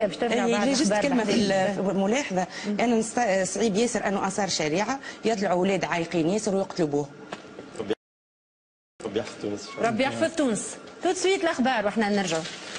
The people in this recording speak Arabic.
باش ترجع بعد اللي جست الاخبار كلمه في ملاحظه، انا صعيب ياسر انه اثار شريعه يطلعوا اولاد عايقين ياسر ويقتلوا بوه. ربي يحفظ تونس. ربي يحفظ تونس. تو سويت الاخبار واحنا نرجعوا.